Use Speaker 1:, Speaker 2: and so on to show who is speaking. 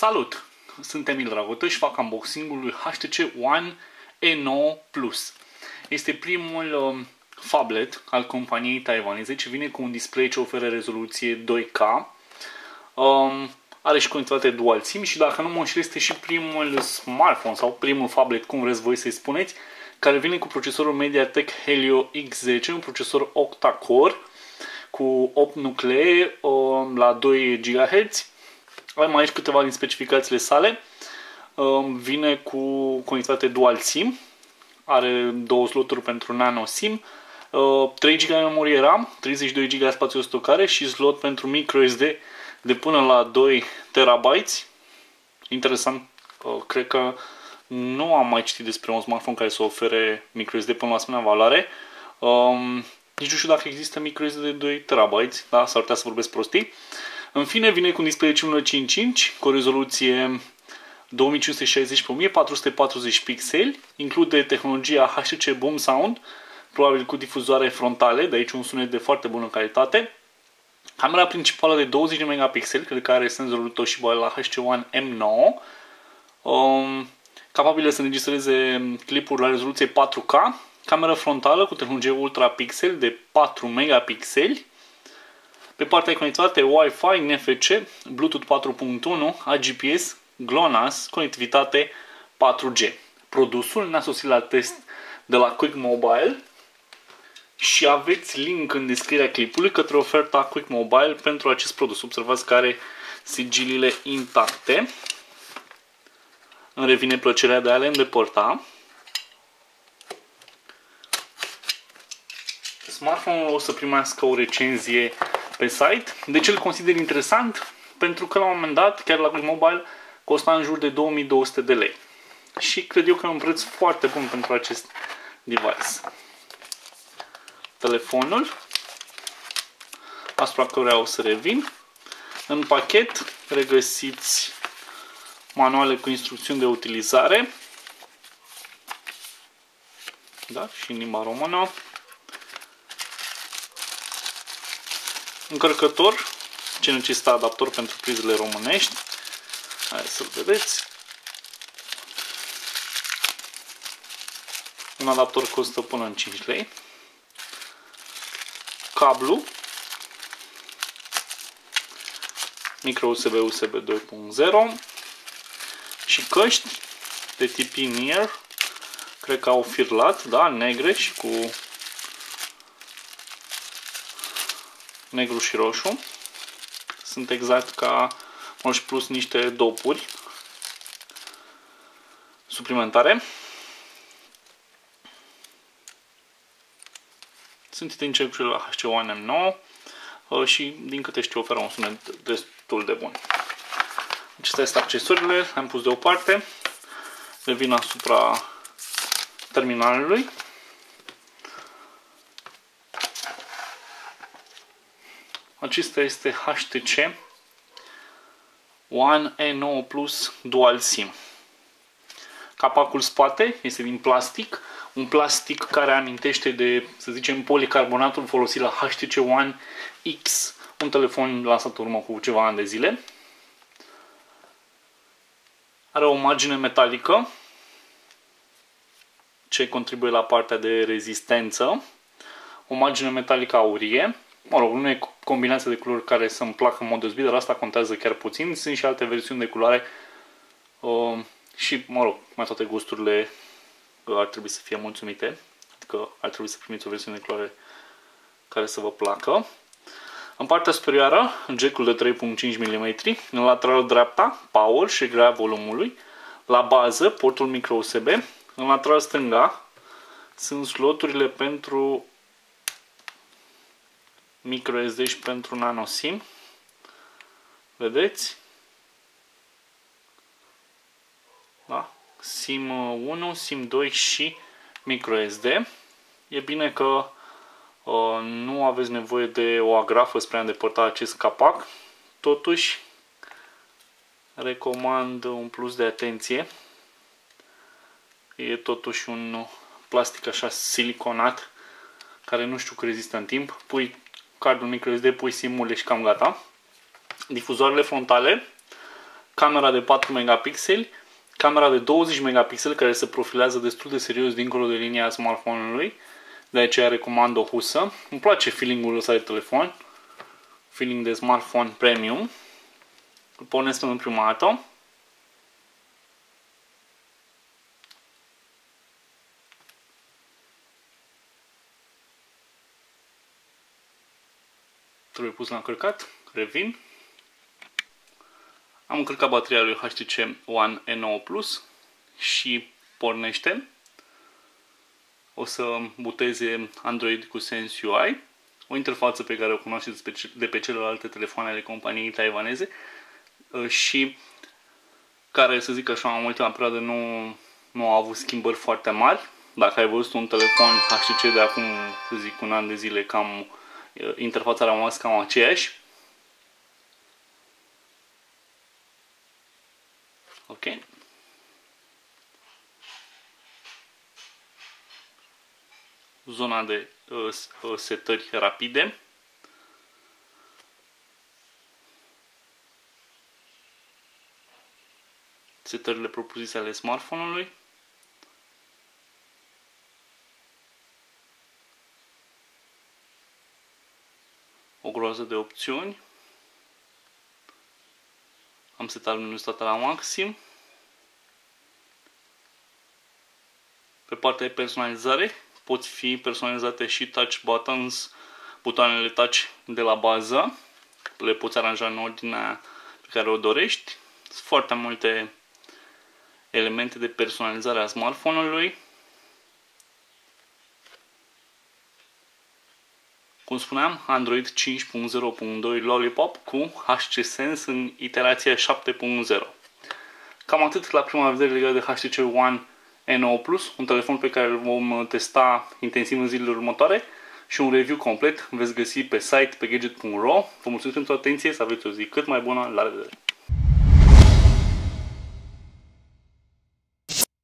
Speaker 1: Salut! Sunt Emil Dragotă și fac unboxing-ul lui HTC One E9 Plus. Este primul phablet al companiei taiwaneze ce vine cu un display ce oferă rezoluție 2K. Are și conectivitate dual SIM și dacă nu mă înșel este și primul smartphone sau primul phablet, cum vreți voi să-i spuneți, care vine cu procesorul MediaTek Helio X10, un procesor octa-core cu 8 nuclee la 2 GHz. Avem aici câteva din specificațiile sale. Vine cu conectivitate dual SIM, are 2 sloturi pentru nano SIM, 3 GB memorie RAM, 32 GB spațiu de stocare și slot pentru microSD de până la 2 TB. Interesant, cred că nu am mai citit despre un smartphone care să ofere microSD până la asemenea valoare. Nici nu știu dacă există microSD de 2 TB, da? S-ar putea să vorbesc prostii. În fine, vine cu un display de 5.5 cu o rezoluție 2560 x 1440 pixeli. Include tehnologia HTC Boom Sound, probabil cu difuzoare frontale, de aici un sunet de foarte bună calitate. Camera principală de 20 de megapixeli, cred că are senzorul Toshiba la HTC One M9. Capabilă să înregistreze clipuri la rezoluție 4K. Camera frontală cu tehnologie Ultra Pixel de 4 megapixeli. Pe partea de conectivitate, Wi-Fi, NFC, Bluetooth 4.1, AGPS, GLONASS, conectivitate 4G. Produsul ne-a sosit la test de la Quick Mobile și aveți link în descrierea clipului către oferta Quick Mobile pentru acest produs. Observați că are sigilile intacte. Îmi revine plăcerea de a le îndepărta. Smartphone-ul o să primească o recenzie pe site. De ce îl consider interesant? Pentru că la un moment dat, chiar la Quick Mobile, costa în jur de 2200 de lei. Și cred eu că e un preț foarte bun pentru acest device. Telefonul, asupra căruia o să revin. În pachet regăsiți manuale cu instrucțiuni de utilizare. Da? Și în limba română. Încărcător, ce necesită adaptor pentru prizele românești. Hai să-l vedeți. Un adaptor costă până în 5 lei. Cablu. Micro USB USB 2.0. Și căști de tip in-ear. Cred că au fir lat, da, negre și cu negru și roșu. Sunt exact ca Moș plus niște dopuri suplimentare. Sunt identice la HTC One M9 și din câte știu oferă un sunet destul de bun. Acestea sunt accesoriile, le-am pus deoparte. Revin asupra terminalului. Acesta este HTC One E9 Plus Dual SIM. Capacul spate este din plastic, un plastic care amintește de, să zicem, policarbonatul folosit la HTC One X, un telefon lansat în urmă cu ceva ani de zile. Are o margine metalică ce contribuie la partea de rezistență, o margine metalică aurie. Mă rog, nu e combinație de culori care să-mi placă în mod deosebit, dar asta contează chiar puțin. Sunt și alte versiuni de culoare și, mă rog, mai toate gusturile ar trebui să fie mulțumite. Adică ar trebui să primiți o versiune de culoare care să vă placă. În partea superioară, jack-ul de 3.5 mm, în lateralul dreapta, power și reglarea volumului. La bază, portul micro USB. În lateral stânga sunt sloturile pentru microSD și pentru nano SIM. Vedeți? Da? SIM 1, SIM 2 și microSD. E bine că nu aveți nevoie de o agrafă spre a îndepărta acest capac. Totuși, recomand un plus de atenție. E totuși un plastic așa siliconat care nu știu că rezistă în timp. Pui cardul microSD, pui SIM-ul și cam gata. Difuzoarele frontale camera de 4 megapixeli, camera de 20 megapixeli care se profilează destul de serios dincolo de linia smartphone-ului. De aceea recomand o husă. Îmi place feeling-ul ăsta de telefon. Feeling de smartphone premium. Îl pornesc în prima dată. Trebuie pus la încărcat. Revin. Am încărcat bateria lui HTC One E9 Plus și pornește. O să buteze Android cu Sense UI, o interfață pe care o cunoașteți de pe celelalte telefoane ale companiei taiwaneze și care, să zic așa, în ultima perioadă nu a avut schimbări foarte mari. Dacă ai văzut un telefon HTC de acum, să zic, un an de zile, cam interfața a rămas cam aceeași. Ok. Zona de setări rapide. Setările propuse ale smartphone-ului. O groază de opțiuni. Am setat luminositatea la maxim. Pe partea de personalizare pot fi personalizate și touch buttons, butoanele touch de la bază. Le poți aranja în ordinea pe care o dorești. Sunt foarte multe elemente de personalizare a smartphone-ului. Cum spuneam, Android 5.0.2 Lollipop cu HTC Sense în iterația 7.0. Cam atât la prima vedere legat de HTC One E9 Plus, un telefon pe care îl vom testa intensiv în zilele următoare și un review complet veți găsi pe site pe gadget.ro. Vă mulțumesc pentru atenție, să aveți o zi cât mai bună, la revedere!